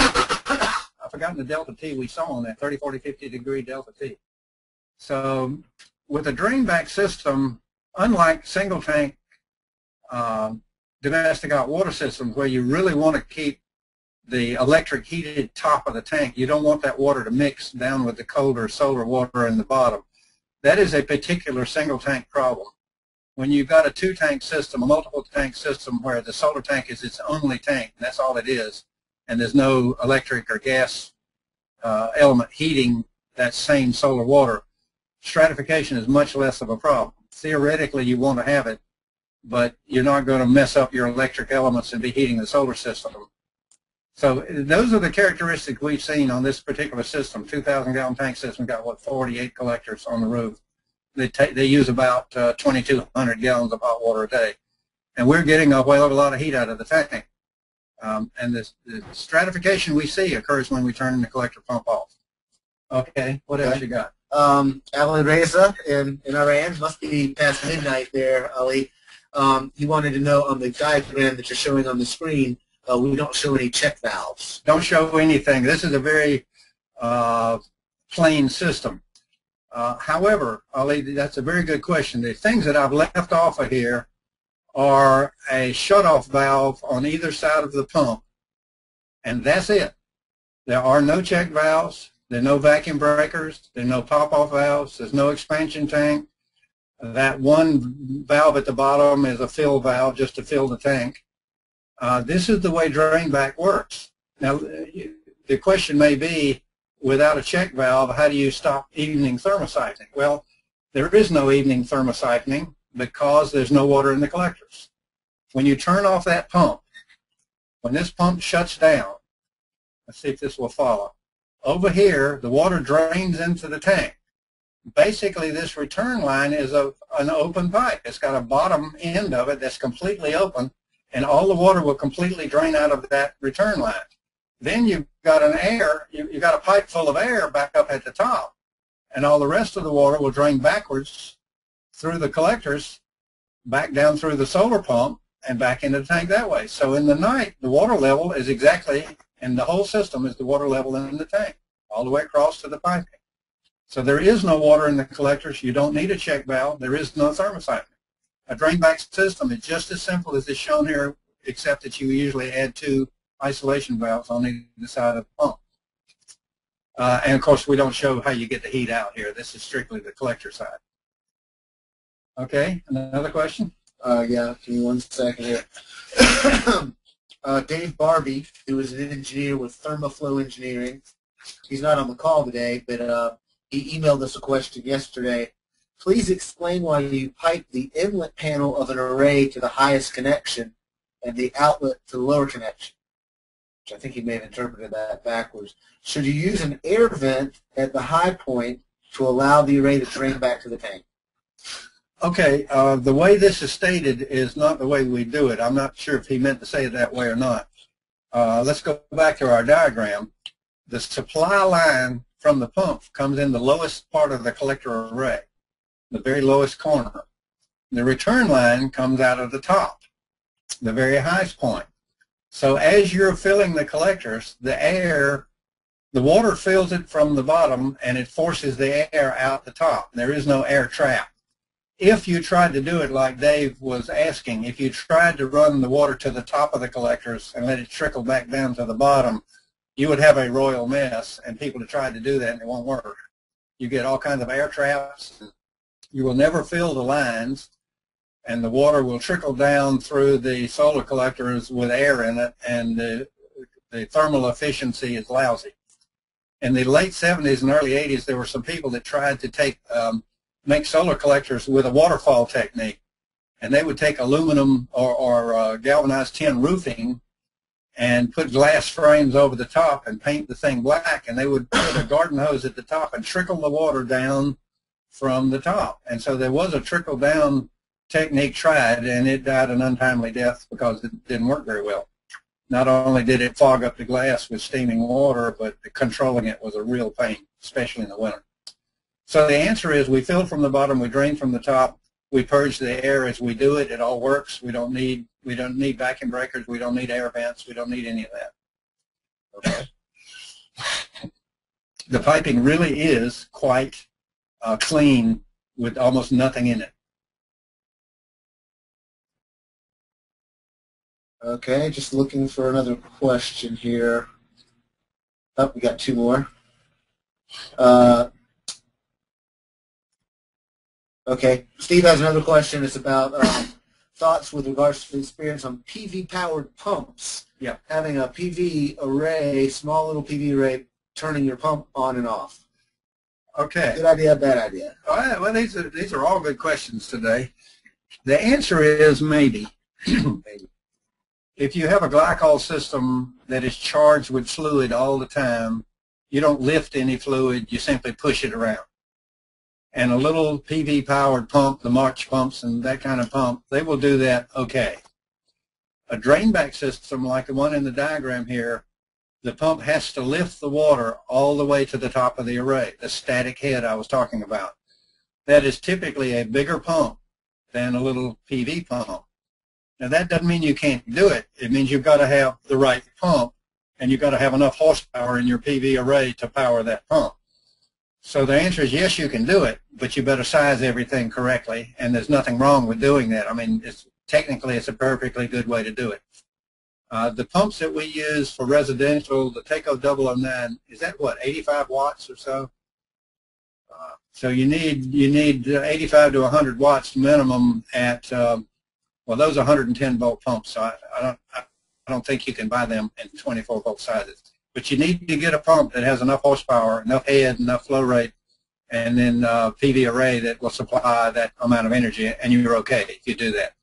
I forgot the delta T we saw on that, thirty, forty, fifty degree delta T. So with a drain back system, unlike single tank um, domestic hot water systems where you really want to keep the electric heated top of the tank, you don't want that water to mix down with the colder solar water in the bottom. That is a particular single tank problem. When you've got a two tank system, a multiple tank system where the solar tank is its only tank, and that's all it is, and there's no electric or gas uh, element heating that same solar water, stratification is much less of a problem. Theoretically, you want to have it, but you're not going to mess up your electric elements and be heating the solar system. So those are the characteristics we've seen on this particular system. two thousand gallon tank system, got what, forty-eight collectors on the roof. They, take, they use about uh, twenty-two hundred gallons of hot water a day. And we're getting a whale of a lot of heat out of the tank. Um, and this, the stratification we see occurs when we turn the collector pump off. Okay, what else Okay. you got? Um, Ali Reza in, in Iran, must be past midnight there, Ali. Um, he wanted to know on the diagram that you're showing on the screen, uh, we don't show any check valves. Don't show anything. This is a very uh, plain system. Uh, however, Ali, that's a very good question. The things that I've left off of here are a shutoff valve on either side of the pump, and that's it. There are no check valves. There are no vacuum breakers. There are no pop-off valves. There's no expansion tank. That one valve at the bottom is a fill valve just to fill the tank. Uh, this is the way drain back works. Now, the question may be, without a check valve, how do you stop evening thermocycling? Well, there is no evening thermocycling because there's no water in the collectors. When you turn off that pump, when this pump shuts down, let's see if this will follow. Over here, the water drains into the tank. Basically, this return line is a, an open pipe. It's got a bottom end of it that's completely open, and all the water will completely drain out of that return line. Then you've got an air, you, you've got a pipe full of air back up at the top, and all the rest of the water will drain backwards through the collectors, back down through the solar pump, and back into the tank that way. So in the night, the water level is exactly, and the whole system is the water level in the tank, all the way across to the piping. So there is no water in the collectors. You don't need a check valve. There is no thermocycling. A drain back system is just as simple as is shown here, except that you usually add two isolation valves on either side of the pump. Uh, and of course, we don't show how you get the heat out here. This is strictly the collector side. Okay, another question? Uh, yeah, give me one second here. uh, Dave Barbie, who is an engineer with Thermoflow Engineering, he's not on the call today, but uh, he emailed us a question yesterday. Please explain why you pipe the inlet panel of an array to the highest connection and the outlet to the lower connection. Which I think he may have interpreted that backwards. Should you use an air vent at the high point to allow the array to drain back to the tank? Okay, uh, the way this is stated is not the way we do it. I'm not sure if he meant to say it that way or not. Uh, let's go back to our diagram. The supply line from the pump comes in the lowest part of the collector array, the very lowest corner. The return line comes out of the top, the very highest point. So as you're filling the collectors, the air, the water fills it from the bottom and it forces the air out the top. There is no air trap. If you tried to do it like Dave was asking, if you tried to run the water to the top of the collectors and let it trickle back down to the bottom, you would have a royal mess, and people have tried to do that and it won't work. You get all kinds of air traps. You will never fill the lines, and the water will trickle down through the solar collectors with air in it, and the, the thermal efficiency is lousy. In the late seventies and early eighties, there were some people that tried to take um, make solar collectors with a waterfall technique, and they would take aluminum or, or uh, galvanized tin roofing and put glass frames over the top and paint the thing black, and they would put a garden hose at the top and trickle the water down from the top. And so there was a trickle-down technique tried, and it died an untimely death because it didn't work very well. not only did it fog up the glass with steaming water, but controlling it was a real pain, especially in the winter. So the answer is we fill from the bottom, we drain from the top, we purge the air as we do it. It all works. We don't need we don't need vacuum breakers. We don't need air vents. We don't need any of that. Okay. The piping really is quite uh, clean with almost nothing in it. Okay, just looking for another question here. Oh, we got two more. Uh, okay, Steve has another question. It's about um, thoughts with regards to the experience on P V-powered pumps. Yeah. Having a P V array, small little P V array, turning your pump on and off. Okay. Good idea, bad idea? All right, well, these are, these are all good questions today. The answer is maybe. Maybe. If you have a glycol system that is charged with fluid all the time, you don't lift any fluid, you simply push it around. And a little P V-powered pump, the March pumps and that kind of pump, they will do that okay. A drainback system like the one in the diagram here, the pump has to lift the water all the way to the top of the array, the static head I was talking about. That is typically a bigger pump than a little P V pump. Now, that doesn't mean you can't do it. It means you've got to have the right pump, and you've got to have enough horsepower in your P V array to power that pump. So the answer is yes, you can do it, but you better size everything correctly, and there's nothing wrong with doing that. I mean, it's, technically, it's a perfectly good way to do it. Uh, the pumps that we use for residential, the Taco double oh nine, is that what, eighty-five watts or so? Uh, so you need you need eighty-five to one hundred watts minimum at um, well, those are one hundred ten volt pumps, so I, I don't I, I don't think you can buy them in twenty-four volt sizes. But you need to get a pump that has enough horsepower, enough head, enough flow rate, and then a P V array that will supply that amount of energy, and you're okay if you do that.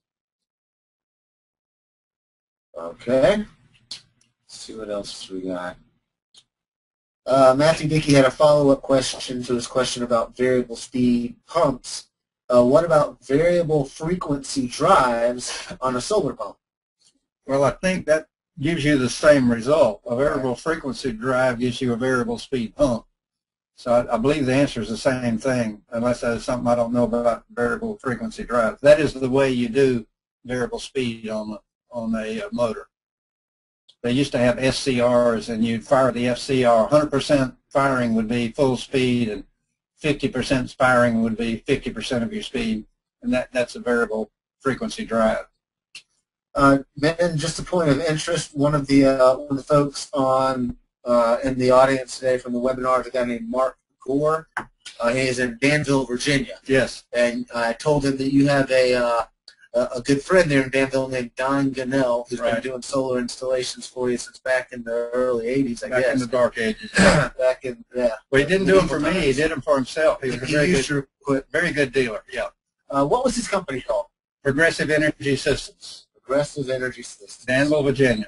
Okay. Let's see what else we got. Uh, Matthew Dickey had a follow-up question to his question about variable speed pumps. Uh, what about variable frequency drives on a solar pump? Well, I think that gives you the same result. A variable frequency drive gives you a variable speed pump. So I, I believe the answer is the same thing, unless there's something I don't know about variable frequency drive. That is the way you do variable speed on, on a motor. They used to have S C Rs, and you'd fire the F C R. one hundred percent firing would be full speed, and fifty percent firing would be fifty percent of your speed, and that, that's a variable frequency drive. Uh, and just a point of interest, one of the uh, one of the folks on uh, in the audience today from the webinar is a guy named Mark Gore. Uh, he is in Danville, Virginia. Yes. And I told him that you have a uh, a good friend there in Danville named Don Gunnell, who's right. been doing solar installations for you since back in the early eighties, I back guess. Back in the dark ages. back in, yeah. Well, he didn't do them for me. He did them for himself. He was a very, good, put, very good dealer, yeah. Uh, what was his company called? Progressive Energy Systems. Progressive Energy Systems. Danville, Virginia.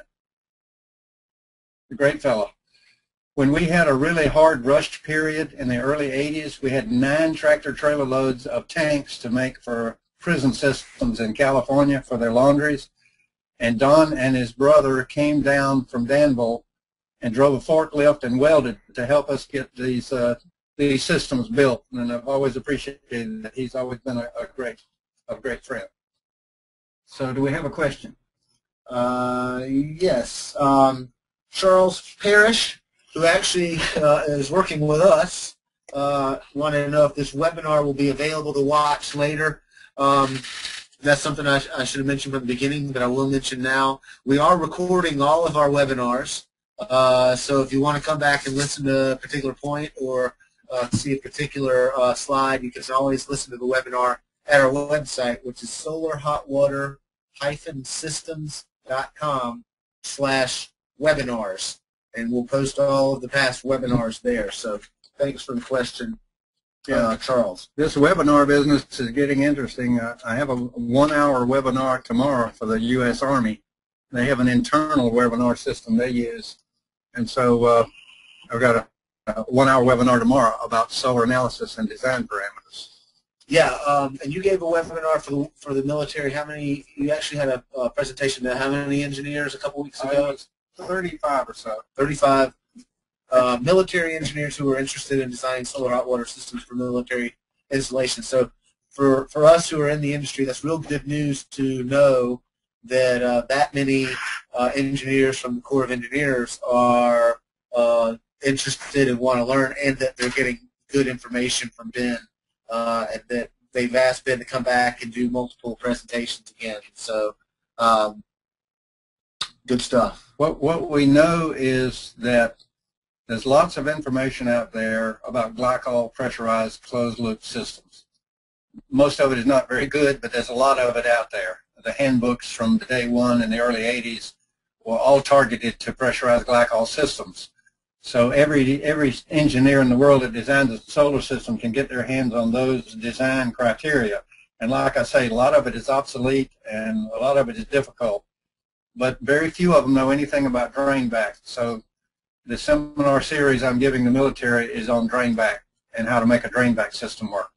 A great fellow. When we had a really hard rush period in the early eighties, we had nine tractor-trailer loads of tanks to make for prison systems in California for their laundries. And Don and his brother came down from Danville and drove a forklift and welded to help us get these uh, these systems built. And I've always appreciated that. He's always been a, a great a great friend. So do we have a question? Uh, yes. Um, Charles Parrish, who actually uh, is working with us, uh, wanted to know if this webinar will be available to watch later. Um, that's something I, sh I should have mentioned from the beginning, but I will mention now. We are recording all of our webinars, uh, so if you want to come back and listen to a particular point or uh, see a particular uh, slide, you can always listen to the webinar at our website, which is solar hot water systems dot com slash webinars, and we'll post all of the past webinars there. So thanks for the question. Yeah, uh, Charles. This webinar business is getting interesting. Uh, I have a one-hour webinar tomorrow for the U S Army. They have an internal webinar system they use, and so uh, I've got a, a one-hour webinar tomorrow about solar analysis and design parameters. Yeah, um, and you gave a webinar for the, for the military. How many, you actually had a, a presentation to how many engineers a couple weeks ago? Uh, it was thirty-five or so. thirty-five uh, military engineers who are interested in designing solar hot water systems for military installation. So for, for us who are in the industry, that's real good news to know that uh, that many uh, engineers from the Corps of Engineers are uh, interested and want to learn, and that they're getting good information from Ben, uh, and that they've asked Ben to come back and do multiple presentations again. So um, good stuff. What, what we know is that there's lots of information out there about glycol pressurized closed-loop systems. Most of it is not very good, but there's a lot of it out there. The handbooks from day one in the early eighties were all targeted to pressurized glycol systems. So every, every engineer in the world that designs a solar system can get their hands on those design criteria. And like I say, a lot of it is obsolete and a lot of it is difficult. But very few of them know anything about drain back. So the seminar series I'm giving the military is on drain back and how to make a drain back system work.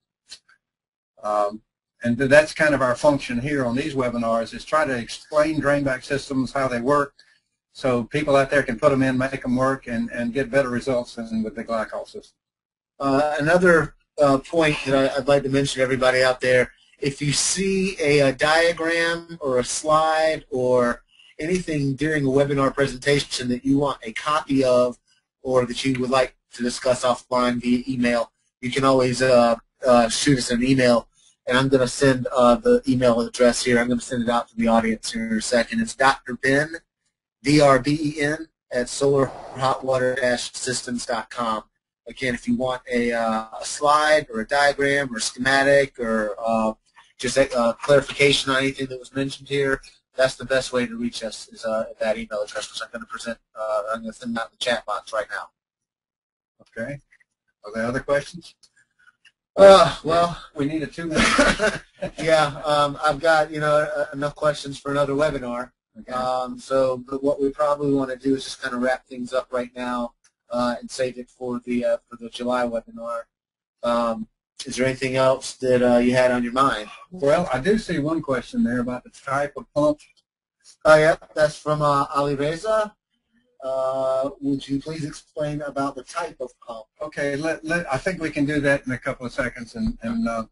Um, and that's kind of our function here on these webinars, is try to explain drain back systems, how they work, so people out there can put them in, make them work, and, and get better results than with the glycol system. Uh, another uh, point that I, I'd like to mention to everybody out there, if you see a, a diagram or a slide or anything during a webinar presentation that you want a copy of, or that you would like to discuss offline via email, you can always uh, uh, shoot us an email, and I'm going to send uh, the email address here. I'm going to send it out to the audience here in a second. It's Doctor Ben, D R B E N, at solar hot water dash systems dot com. Again, if you want a, uh, a slide or a diagram or schematic or uh, just a uh, clarification on anything that was mentioned here, that's the best way to reach us, is uh, at that email address, which I'm going to present. Uh, I'm going to send out in the chat box right now. Okay. Are there other questions? Uh, well, we need a two minute. yeah, um, I've got, you know, uh, enough questions for another webinar. Okay. Um, so, but what we probably want to do is just kind of wrap things up right now uh, and save it for the uh, for the July webinar. Um, is there anything else that uh, you had on your mind? Well, I do see one question there about the type of pump. Oh, yeah, that's from uh, Ali Reza. Uh, would you please explain about the type of pump? Okay, let, let, I think we can do that in a couple of seconds. And, and uh,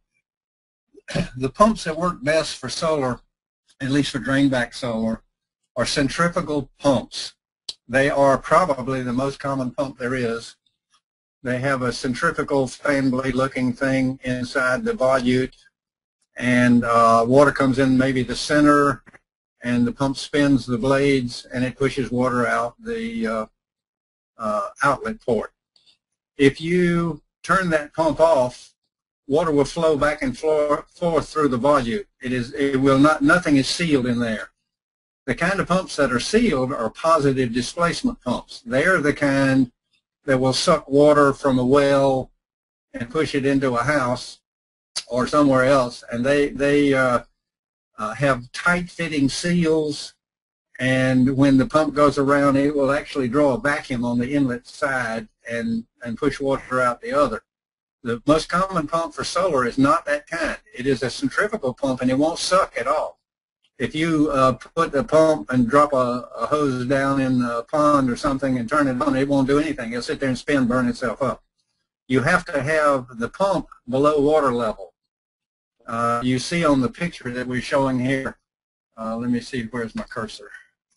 the pumps that work best for solar, at least for drain back solar, are centrifugal pumps. They are probably the most common pump there is. They have a centrifugal fan blade looking thing inside the volute, and uh, water comes in maybe the center, and the pump spins the blades and it pushes water out the uh, uh, outlet port. If you turn that pump off, water will flow back and forth through the volute. It is, it will not, nothing is sealed in there. The kind of pumps that are sealed are positive displacement pumps. They are the kind that will suck water from a well and push it into a house or somewhere else, and they, they uh, uh, have tight-fitting seals, and when the pump goes around, it will actually draw a vacuum on the inlet side and, and push water out the other. The most common pump for solar is not that kind. It is a centrifugal pump, and it won't suck at all. If you uh, put the pump and drop a, a hose down in a pond or something and turn it on, it won't do anything. It'll sit there and spin, burn itself up. You have to have the pump below water level. Uh, you see on the picture that we're showing here, uh, let me see, where's my cursor?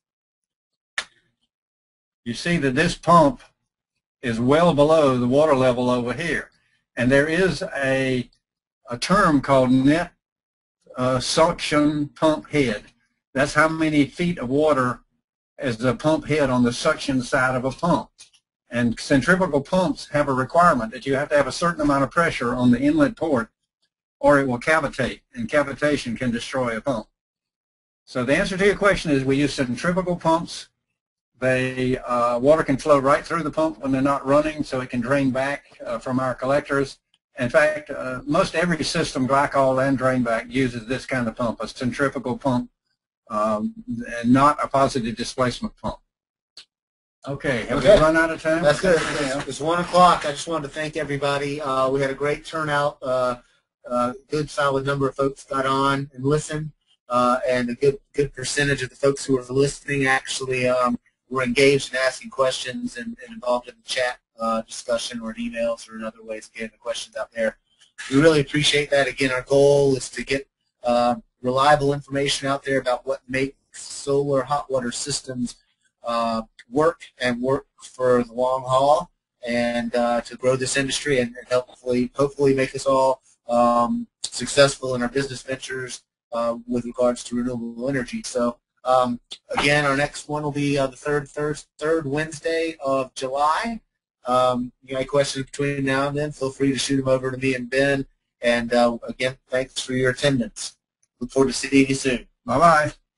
You see that this pump is well below the water level over here. And there is a, a term called net uh, suction pump head. That's how many feet of water is the pump head on the suction side of a pump. And centrifugal pumps have a requirement that you have to have a certain amount of pressure on the inlet port, or it will cavitate, and cavitation can destroy a pump. So the answer to your question is we use centrifugal pumps. They, uh, water can flow right through the pump when they're not running, so it can drain back uh, from our collectors. In fact, uh, most every system, glycol and drain back, uses this kind of pump, a centrifugal pump, um, and not a positive displacement pump. Okay, have Okay. we run out of time? That's good. It's, it's one o'clock. I just wanted to thank everybody. Uh, we had a great turnout. Uh, uh, good solid number of folks got on and listened, uh, and a good good percentage of the folks who were listening actually um, were engaged in asking questions and, and involved in the chat uh, discussion or in emails or in other ways getting the questions out there. We really appreciate that. Again, our goal is to get uh, reliable information out there about what makes solar hot water systems uh, work and work for the long haul, and uh, to grow this industry and, and hopefully hopefully make us all um, successful in our business ventures uh, with regards to renewable energy. So um, again, our next one will be uh, the third, third third Wednesday of July. Um, you got any questions between now and then, feel free to shoot them over to me and Ben. And uh, again, thanks for your attendance. Look forward to seeing you soon. Bye-bye.